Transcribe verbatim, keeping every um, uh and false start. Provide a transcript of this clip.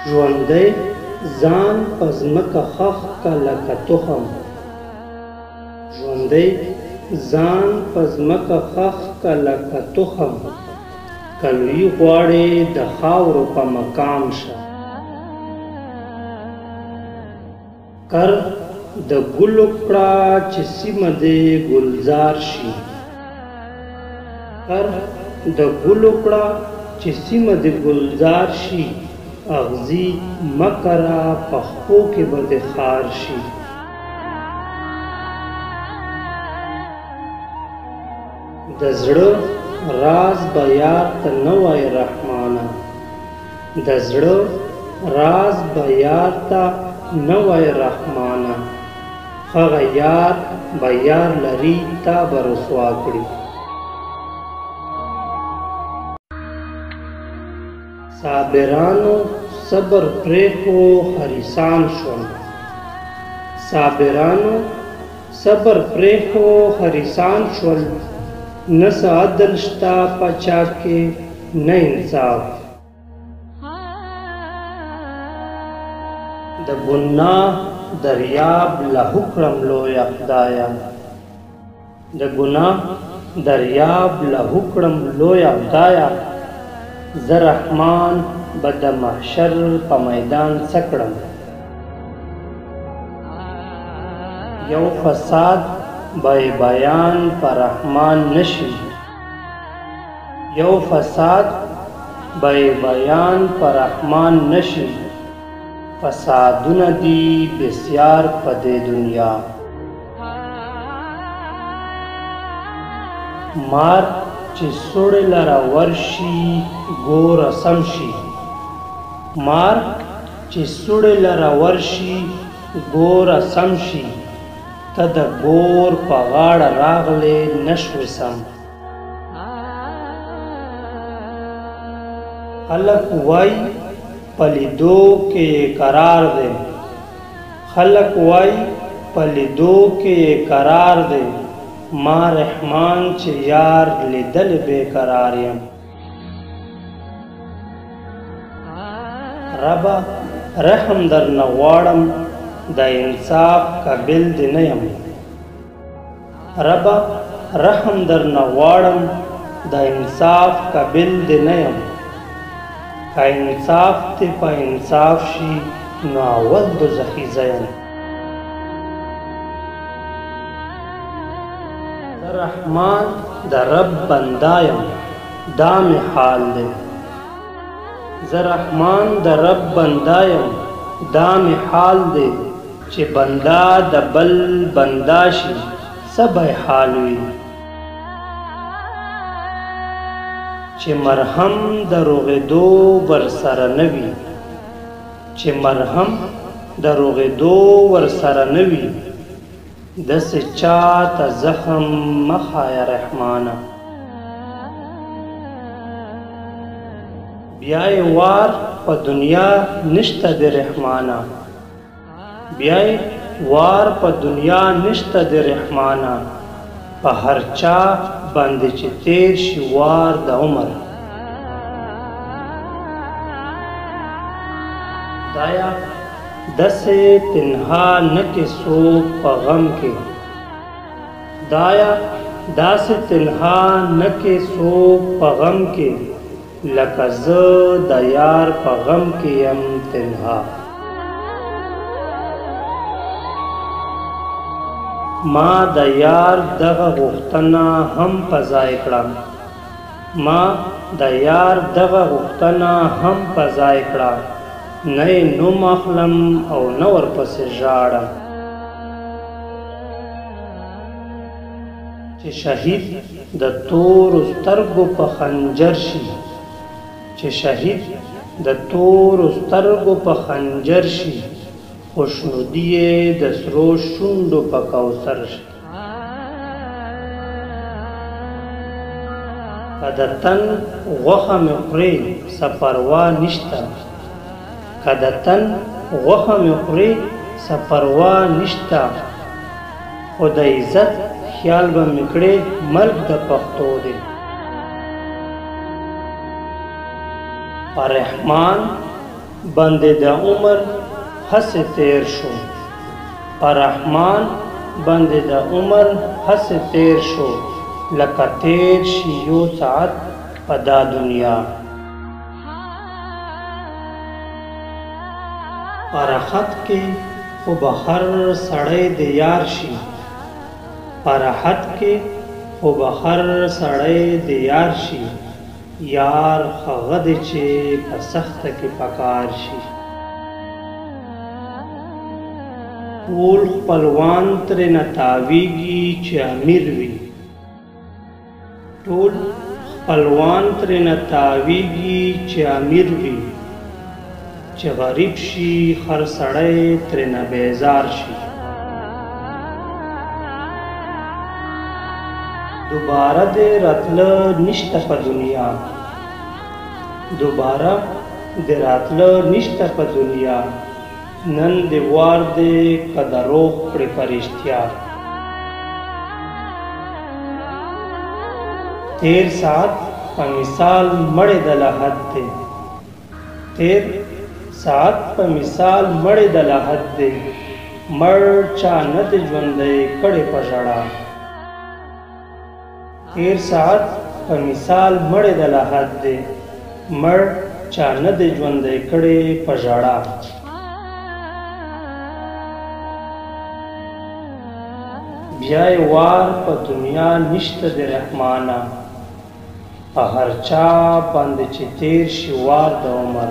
ژوندی ځان په ځمکه ښخ که لکه تخم ژوندی ځان په ځمکه ښخ که لکه تخم که لوی غواړې د خاورو په مقام شه کر د ګلو کړه چې سیمه دې ګلزار شي کر د ګلو کړه چې سیمه دې ګلزار شي اغزي مکره پخپو کې به دې خار شي د زړه راز به یار ته نه وایې رحمانه د زړه راز به یار ته نه وایې رحمانه هغه یار به یار لري تا به رسوا کړي صابرانو صبر پرېښو حریصان شول صابرانو صبر پرېښو حریصان شول نه څه عدل شته په چا کې نه انصاف د ګناه دریاب لهو کړم لویه خدایه د ګناه دریاب لهو کړم لویه خدایه زه رحمان به د محشر په میدان څه کړم یو فساد به بیان په رحمان نشي یو فساد به بیان په رحمان نشي فسادونه دي بسیار په دې دنیا مار چې سوړې لره ورشي ګوره سم شي مار چې سوړې لره ورشي ګوره سم شي ته د ګور په غاړه راغلې نشوې سم خلک وایي په لیدو کې قرار دی خلک وایي په لیدو کې قرار دی ما رحمان چې یار لیدل بے قرار یم ربا رحم در نه غواړم د انصاف قابل دی نه یم ربا رحم در نه غواړم د انصاف قابل دی نه یم که انصاف تی په انصاف شي نو اول دوزخي زه یم رحمان د رب بنده یم دا مې حال دی زه رحمان د رب بنده یم دا مې حال دی چې بنده د بل بنده شي څه به حال وي چې مرهم د روغېدو ورسره نه وي چې مرهم د روغېدو ورسره نه وي داسې چاته زخم مه خایه رحمانه بیا یې وار په دنیا نشته د رحمانه بیا یې وار په دنیا نشته د رحمانه په هر چا باندې چې تیر شي وار د عمر دایا دسې تنها نه کې څوک په غم کې دایا داسې تنها نه کې څوک په غم کې لکه زه د یار په غم کې یم تنها ما د یار دغه غوښتنه هم په ځای کړه ما د یار دغه غوښتنه هم په ځای کړه نه یې نوم اخلم او نه ورپسې ژاړم چې شهید د تورو سترګو په خنجر شي چې شهید د تورو سترګو په خنجر شي خوشنودي یې د سرو شونډو په کوثر شي که د تن غوښه مې خورې څه پروا نشته که د تن غوښه مې خورې څه پروا نشته خو د عزت خیال به مې کړې مرګ د پښتو دی په رحمان بندې د عمر هسې تیر شو په رحمان بندې د عمر هسې تیر شو لکه تیر شي یو ساعت په دا دنیا پرخت کې خو به هر سړی د یار شي پرخت کې خو به هر سړی د یار شي یار هغه دی چې په سخته کې پکار شي ټول خپلوان ترېنه تاویږي چې امیر وي ټول خپلوان ترېنه تاویږي چې امیر وي چې غریب شي هر سړی ترېنه بیزار شي دوباره دې راتله نشته په دنیا دوباره دې راتله نشته په دنیا نن دې وار دې که دروغ کړې په رښتیا تیر ساعت په مثال مړې د لحد دی تیر ساعت په مثال مړې د لحد دی مړ چا نه دی ژوندی کړی په ژړا تیر ساعت په مثال مړې د لحد دی مړ چا نه دی ژوندی کړی په ژړا بیا یې وار په دنیا نشته د رحمانه په هر چا باندې چې تیر شي وار د عمر